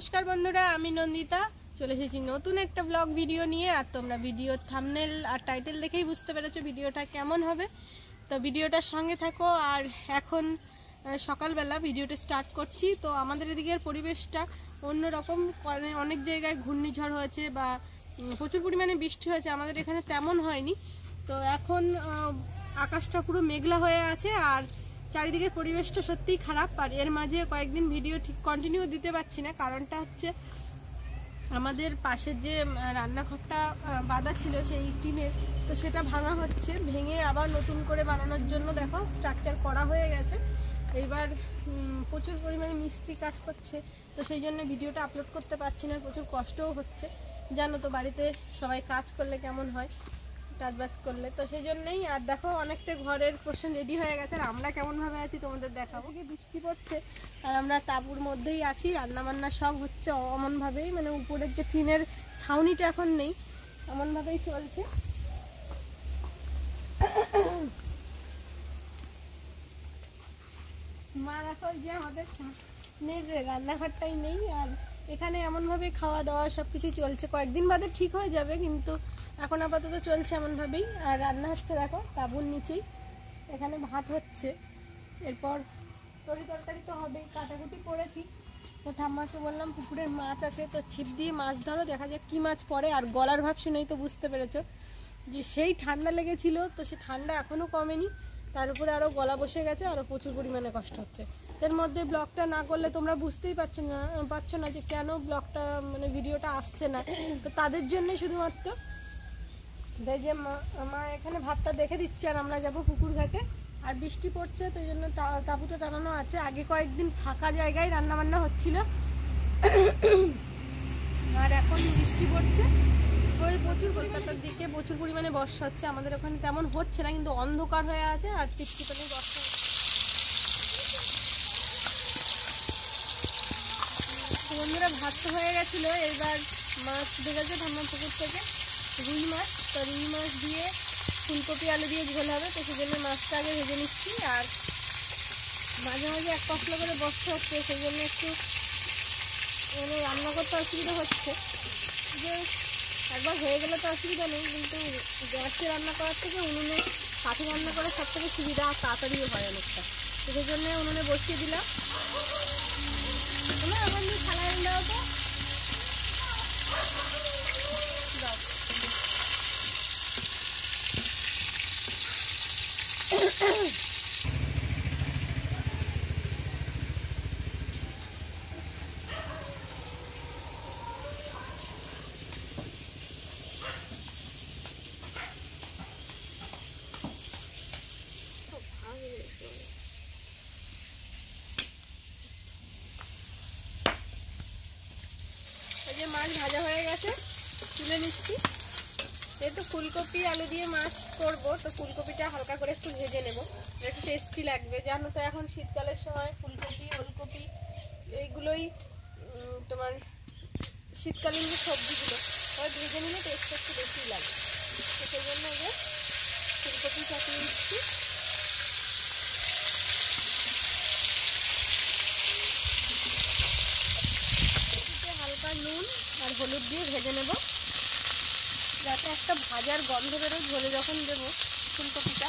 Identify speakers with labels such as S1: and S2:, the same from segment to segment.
S1: नमस्कार बंधुरा आमी नंदिता चले एसेছি নতুন একটা ব্লগ ভিডিও নিয়ে। আর তোমরা ভিডিওর থাম্বনেল আর টাইটেল দেখেই বুঝতে পেরেছো ভিডিওটা কেমন হবে। তো ভিডিওটার সঙ্গে থাকো। আর এখন সকালবেলা ভিডিওটা স্টার্ট করছি। তো আমাদের এদিকের পরিবেশটা অন্যরকম, অনেক জায়গায় ঘূর্ণিঝড় হয়েছে বা প্রচুর পরিমাণে বৃষ্টি হয়েছে, আমাদের এখানে তেমন হয়নি। তো এখন আকাশটা পুরো মেঘলা হয়ে আছে আর চারিদিকের পরিবেশটা সত্যিই খারাপ। আর এর মাঝে কয়েকদিন ভিডিও ঠিক কন্টিনিউ দিতে পারছি না, কারণটা হচ্ছে আমাদের পাশের যে রান্নাঘরটা বাঁধা ছিল সেই টিনের, তো সেটা ভাঙা হচ্ছে, ভেঙে আবার নতুন করে বানানোর জন্য দেখো স্ট্রাকচার করা হয়ে গেছে। এইবার প্রচুর পরিমাণে মিস্ত্রি কাজ করছে, তো সেই জন্য ভিডিওটা আপলোড করতে পারছি না, প্রচুর কষ্টও হচ্ছে। জানো তো বাড়িতে সবাই কাজ করলে কেমন হয়, কাজবাজ করলে, তো সেই জন্যই। আর দেখো অনেকটা ঘরের পোর্শন রেডি হয়ে গেছে, আর আমরা কেমনভাবে আছি তোমাদের দেখাবো। বৃষ্টি পড়ছে আর আমরা তাঁবুর মধ্যেই আছি, রান্নাবান্না সব হচ্ছে অমনভাবেই, মানে উপরের যে টিনের ছাউনিটা এখন নেই, এমনভাবেই চলছে। মা দেখো যে আমাদের সামনের রান্নাঘরটাই নেই, আর এখানে এমনভাবে খাওয়া দাওয়া সব কিছুই চলছে। কয়েকদিন বাদে ঠিক হয়ে যাবে, কিন্তু এখন আপাতত চলছে এমনভাবেই। আর রান্না হচ্ছে দেখো তাঁবুর নিচেই, এখানে ভাত হচ্ছে, এরপর তরকারি তো হবেই। কাটাকুটি করেছি, তো ঠাম্মাকে বললাম পুকুরের মাছ আছে, তো ছিপ দিয়ে মাছ ধরো, দেখা যাক কী মাছ পড়ে। আর গলার ভাব শুনেই তো বুঝতে পেরেছো যে সেই ঠান্ডা লেগেছিল, তো সে ঠান্ডা এখনও কমেনি, তার উপরে আরও গলা বসে গেছে, আরও প্রচুর পরিমাণে কষ্ট হচ্ছে। এর মধ্যে ব্লগটা না করলে তোমরা বুঝতেই পারছো না যে কেন ব্লগটা মানে ভিডিওটা আসছে না। তো তাদের জন্যই শুধুমাত্র যে মা এখানে ভাতটা দেখে দিচ্ছে আর আমরা যাব পুকুর ঘাটে। আর বৃষ্টি পড়ছে, তো এই জন্য তাঁবুটা টানানো আছে। আগে কয়েকদিন ফাঁকা জায়গায় রান্নাবান্না হচ্ছিল, আর এখন বৃষ্টি পড়ছে। প্রচুর কলকাতার দিকে প্রচুর পরিমাণে বর্ষা হচ্ছে, আমাদের ওখানে তেমন হচ্ছে না, কিন্তু অন্ধকার হয়ে আছে আর টিপটিপানি বর্ষা হচ্ছে। বন্ধুরা ভাত তো হয়ে গেছিলো, এবার মাছ ঢেকেছে ঠাম্মার পুকুর থেকে, রুই মাছ। তো রুই মাছ দিয়ে ফুলকপি আলু দিয়ে ঝোল হবে, তো সেই জন্য মাছটা আগে ভেজে নিচ্ছি। আর মাঝে মাঝে এক কষলা করে বর্ষা হচ্ছে, সেই জন্য একটু মানে রান্না করতে অসুবিধা হচ্ছে। যে একবার হয়ে গেলে তো অসুবিধা নেই, কিন্তু গ্যাসে রান্না করার থেকে উনুনে কাঠে রান্না করা সব থেকে সুবিধা, আর তাড়াতাড়িও হয় অনেকটা। তো সেই জন্য উনুনে বসিয়ে দিলাম। না এখন দিয়ে থালায় দাও তো, দাও। এই যে মাছ ভাজা হয়ে গেছে, তুলে নিচ্ছি। যেহেতু ফুলকপি আলু দিয়ে মাছ করবো, তো ফুলকপিটা হালকা করে একটু ভেজে নেবো, একটু টেস্টি লাগবে। জানো তো এখন শীতকালের সময় ফুলকপি ওলকপি এইগুলোই তোমার শীতকালীন যে সবজিগুলো, ওই ভেজে নিলে টেস্টটা একটু বেশি লাগে। তো সেই জন্য যে ফুলকপি চাপিয়ে দিচ্ছি। হালকা নুন আর হলুদ দিয়ে ভেজে নেব, যাতে একটা ভাজার গন্ধ বেরোয় ঝোলে যখন দেবো ফুলকপিটা।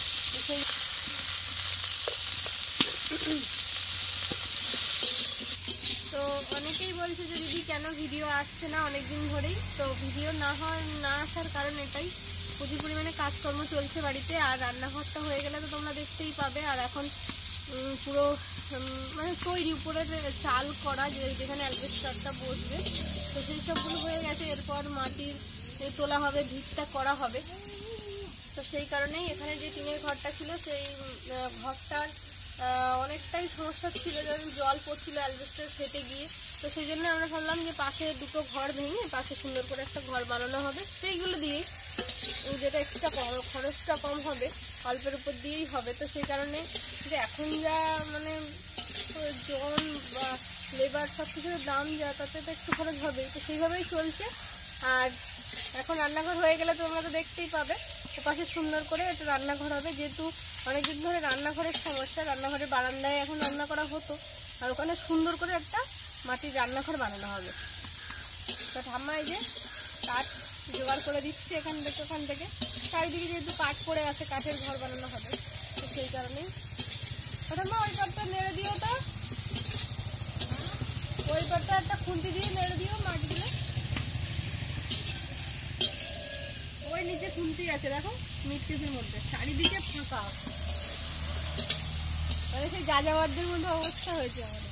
S1: তো অনেকেই বলছে যে দিদি কেন ভিডিও আসছে না অনেক দিন ধরেই। তো ভিডিও না আসার কারণ এটাই, প্রচুর পরিমাণে কাজকর্ম চলছে বাড়িতে। আর রান্নাঘরটা হয়ে গেলে তো তোমরা দেখতেই পাবে। আর এখন পুরো মানে তৈরি, উপরের চাল করা, যেখানে অ্যালবেস্টারটা বসবে, তো সেই সবগুলো হয়ে গেছে। এরপর মাটির তোলা হবে, ভিতটা করা হবে। তো সেই কারণেই এখানে যে টিনের ঘরটা ছিল সেই ঘরটার অনেকটাই সমস্যা ছিল, যেমন জল পড়ছিল অ্যালবেস্টার ফেটে গিয়ে। তো সেই জন্য আমরা ভাবলাম যে পাশে দুটো ঘর ভেঙে পাশে সুন্দর করে একটা ঘর বানানো হবে, সেইগুলো দিয়েই, যেটা এক্সট্রা খরচটা কম হবে, অল্পের উপর দিয়েই হবে। তো সেই কারণে যে এখন যা মানে জন বা লেবার সব কিছুর দাম যা, তাতে তো একটু খরচ হবেই, তো সেইভাবেই চলছে। আর এখন রান্নাঘর হয়ে গেলে তোমরা তো দেখতেই পাবে, ওপাশে সুন্দর করে একটা রান্নাঘর হবে। যেহেতু অনেকদিন ধরে রান্নাঘরের সমস্যা, রান্নাঘরের বারান্দায় এখন রান্না করা হতো, আর ওখানে সুন্দর করে একটা মাটির রান্নাঘর বানানো হবে। তো ঠাম্মা এই যে কাঠ জোগাড় করে দিচ্ছে এখান থেকে চারিদিকে যেহেতু কাঠ পড়ে আছে, কাঠের ঘর বানানো হবে, তো সেই কারণেই। ঠাম্মা ওই পাটটা নেড়ে দিও, তো ওই পাটটা একটা খুন্তি দিয়ে নেড়ে দিও মাটিগুলো। ওই নিচে খুন্তি আছে দেখো মিটকেসের মধ্যে, চারিদিকে ফাঁকা, মানে সেই যাযাবরদের মধ্যে অবস্থা হয়েছে আমাদের।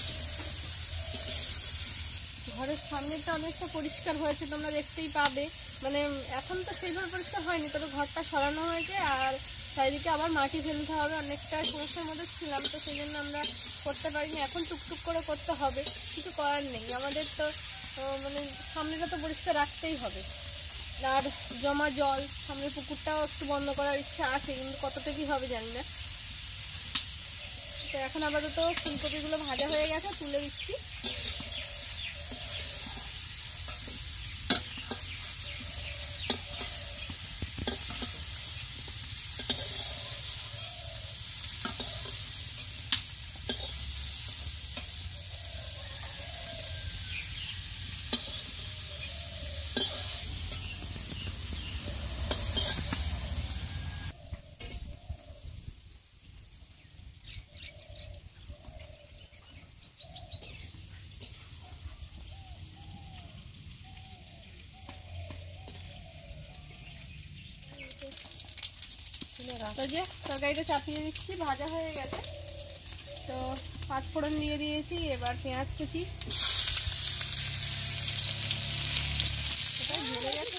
S1: ঘরের সামনেটা অনেকটা পরিষ্কার হয়েছে, তোমরা দেখতেই পাবে। মানে এখন তো সেইভাবে পরিষ্কার হয়নি, তবে ঘরটা সরানো হয়েছে আর চারিদিকে আবার মাটি ফেলতে হবে। অনেকটা সমস্যার মধ্যে ছিলাম, তো সেই জন্য আমরা করতে পারিনি। এখন টুকটুক করে করতে হবে, কিছু করার নেই। আমাদের তো মানে সামনেটা তো পরিষ্কার রাখতেই হবে। আর জমা জল, সামনের পুকুরটাও একটু বন্ধ করার ইচ্ছা আছে, কিন্তু কতটা কি হবে জানি না। তো এখন আপাতত ফুলকপিগুলো ভাজা হয়ে গেছে, তুলে দিচ্ছি। তো যে তরকারিটা চাপিয়ে দিচ্ছি, ভাজা হয়ে গেছে। তো 5 ফোড়ন দিয়ে দিয়েছি, এবার পেঁয়াজ কুচি। ঝরে গেছে,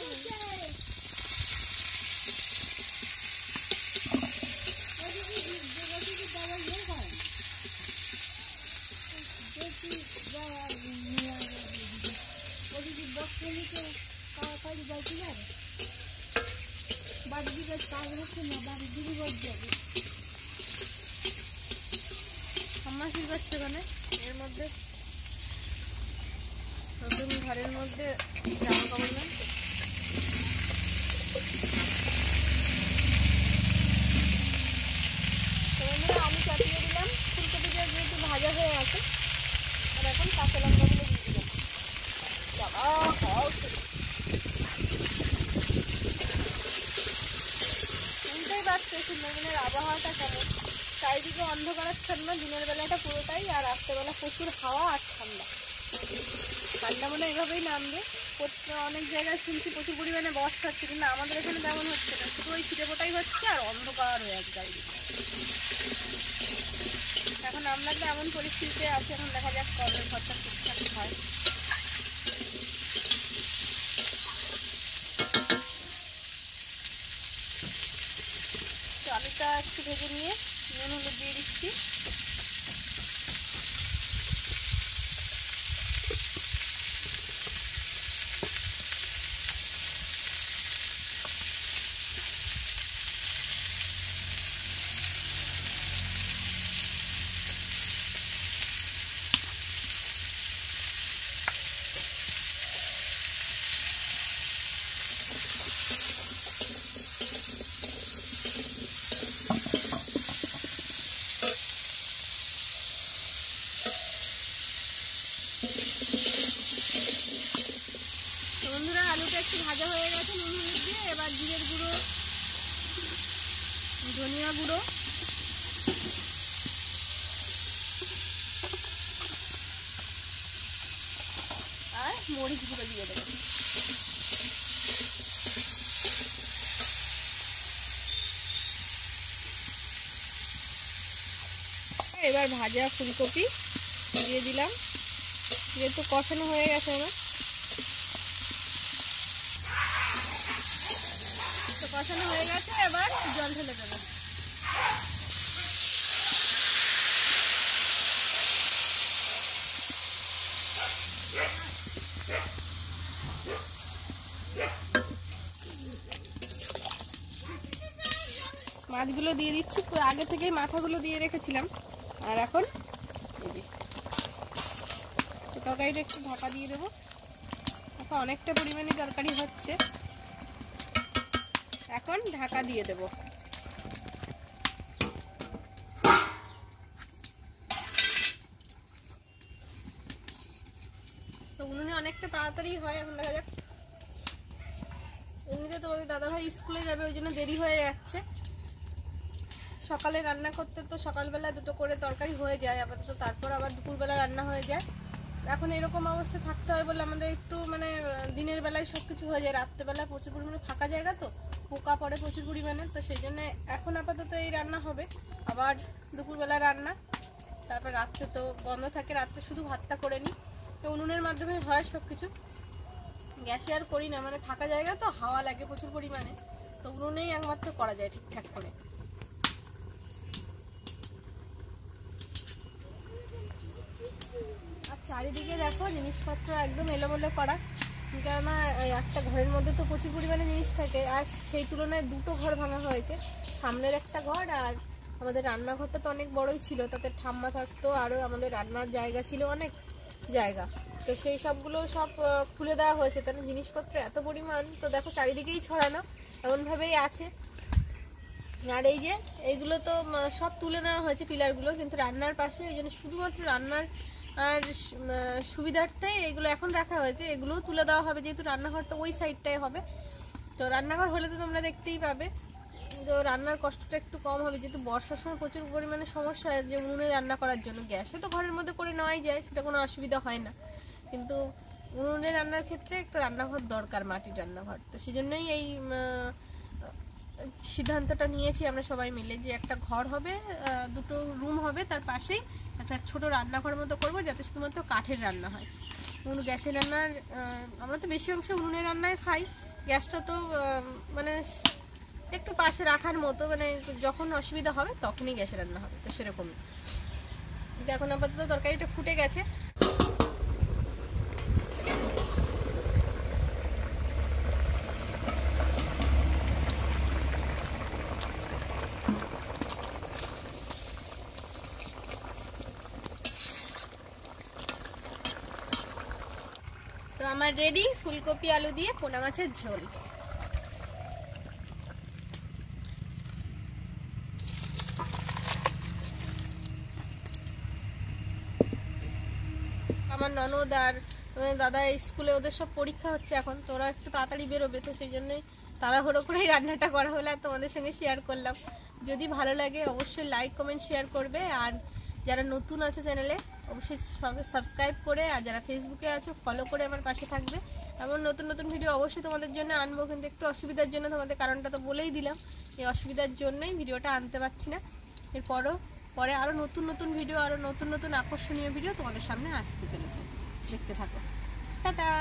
S1: আমার কি করছে ওখানে? এর মধ্যে নতুন ঘরের মধ্যে জামা কাপড় নেই। আলু চাপিয়ে দিলাম, ফুলকপিটা যেহেতু ভাজা হয়ে আছে। আর এখন কাঁচা লঙ্কাগুলো দিয়ে দিলাম। শুনতেই পাচ্ছে সুন্দরবনের আবহাওয়াটা কেমন। চারিদিকে অন্ধকারাচ্ছন্ন, দিনের বেলাটা পুরোটাই, আর রাত্রেবেলা প্রচুর হাওয়া আর ঠান্ডা। ঠান্ডা মনে এইভাবেই নামবে। অনেক জায়গায় শুনছি প্রচুর পরিমাণে বর্ষা হচ্ছে, কিন্তু আমাদের এখানে তেমন হচ্ছে না, শুধু ওই ছিটেফোঁটাই হচ্ছে আর অন্ধকার হয়ে আছে চারিদিকে। এখন আমরা তো এমন পরিস্থিতিতে আছি, এখন দেখা যাক কবে ঘরটা ঠিকঠাক হয়। আলুটা একটু ভেজে নিয়ে নুন হলুদ দিয়ে দিচ্ছি। আলুটা একটু ভাজা হয়ে গেছে নুন হলুদ দিয়ে। এবার জিরের গুঁড়ো, ধনিয়া গুঁড়ো, আর মরিচ গুঁড়ো দিয়ে দেবো। এবার ভাজা ফুলকপি দিয়ে দিলাম, যেহেতু কষানো হয়ে গেছে আমার। তো কষানো হয়ে গেছে, এবার জল ঢেলে দেবো। মাছগুলো দিয়ে দিচ্ছি, আগে থেকেই মাথাগুলো দিয়ে রেখেছিলাম। আর এখন তরকারিটা একটু ঢাকা দিয়ে দেবো। এখন অনেকটা পরিমাণে তরকারি হচ্ছে, এখন ঢাকা দিয়ে দেবো। অনেকটা তাড়াতাড়ি হয়। এখন দেখা যাক, এমনিতে তোমাদের দাদাভাই স্কুলে যাবে ওই জন্য দেরি হয়ে যাচ্ছে। সকালে রান্না করতে তো সকালবেলা দুটো করে তরকারি হয়ে যায় আপাতত, তারপর আবার দুপুরবেলা রান্না হয়ে যায়। এখন এরকম অবস্থা থাকতে হয় বলে আমাদের একটু মানে দিনের বেলায় সব কিছু হয়ে যায়, রাত্রেবেলা প্রচুর পরিমাণে ফাঁকা জায়গা তো পোকা পড়ে প্রচুর পরিমাণে, তো সেই জন্য এখন আপাতত এই রান্না হবে। আবার দুপুরবেলা রান্না, তারপর রাত্রে তো বন্ধ থাকে, রাত্রে শুধু ভাতটা করে নিই। তো উনুনের মাধ্যমে হয় সব কিছু, গ্যাসে আর করি না, মানে ফাঁকা জায়গা তো হাওয়া লাগে প্রচুর পরিমাণে, তো উনুনেই একমাত্র করা যায় ঠিকঠাক করে। আর চারিদিকে দেখো জিনিসপত্র একদম এলোমেলো করা, কেননা একটা ঘরের মধ্যে তো প্রচুর পরিমাণে জিনিস থাকে, আর সেই তুলনায় দুটো ঘর ভাঙা হয়েছে। সামনের একটা ঘর আর আমাদের রান্নাঘরটা তো অনেক বড়ই ছিল, তাতে ঠাম্মা থাকতো, আরও আমাদের রান্নার জায়গা ছিল অনেক জায়গা, তো সেই সবগুলো সব খুলে দেওয়া হয়েছে। তাহলে জিনিসপত্র এত পরিমাণ, তো দেখো চারিদিকেই ছড়ানো এমনভাবেই আছে। আর এই যে এইগুলো তো সব তুলে নেওয়া হয়েছে পিলারগুলো, কিন্তু রান্নার পাশে ওই জন্য শুধুমাত্র রান্নার আর সুবিধার্থে এগুলো এখন রাখা হয়েছে, এগুলোও তুলে দেওয়া হবে, যেহেতু রান্নাঘরটা ওই সাইডটাই হবে। তো রান্নাঘর হলে তো তোমরা দেখতেই পাবে, তো রান্নার কষ্টটা একটু কম হবে, যেহেতু বর্ষার সময় প্রচুর পরিমাণে সমস্যা হয় যে উনুনে রান্না করার জন্য। গ্যাসে তো ঘরের মধ্যে করে নেওয়াই যায়, সেটা কোনো অসুবিধা হয় না, কিন্তু উনুনে রান্নার ক্ষেত্রে একটা রান্নাঘর দরকার, মাটির রান্নাঘর। তো সেই জন্যই এই সিদ্ধান্তটা নিয়েছি আমরা সবাই মিলে, যে একটা ঘর হবে, দুটো রুম হবে, তার পাশেই একটা ছোট রান্নাঘর মতো করবো, যাতে শুধুমাত্র কাঠের রান্না হয়। গ্যাসের রান্নার আমরা তো বেশি অংশে উনুনে রান্নায় খাই, গ্যাসটা তো মানে একটু পাশে রাখার মতো, মানে যখন অসুবিধা হবে তখনই গ্যাসে রান্না হবে, তো সেরকমই। এখন আপাতত তরকারিটা ফুটে গেছে। তো আমার রেডি ফুলকপি আলু দিয়ে পোনা মাছের ঝোল। আমার ননদ আর দাদা স্কুলে ওদের সব পরীক্ষা হচ্ছে এখন, তো ওরা একটু তাড়াতাড়ি বেরোবে, তো সেই জন্যই তাড়াহুড়ো করেই রান্নাটা করা হলো, আর তোমাদের সঙ্গে শেয়ার করলাম। যদি ভালো লাগে অবশ্যই লাইক কমেন্ট শেয়ার করবে, আর যারা নতুন আছো চ্যানেলে অবশ্যই সাবস্ক্রাইব করে, আর যারা ফেসবুকে আছো ফলো করে আমার পাশে থাকবে। এমন নতুন নতুন ভিডিও অবশ্যই তোমাদের জন্য আনবো, কিন্তু একটু অসুবিধার জন্য তোমাদের কারণটা তো বলেই দিলাম, এই অসুবিধার জন্যই ভিডিওটা আনতে পারছি না। পরে আরও নতুন নতুন ভিডিও, আরও নতুন নতুন আকর্ষণীয় ভিডিও তোমাদের সামনে আসতে চলেছে, দেখতে থাকো। টাটা।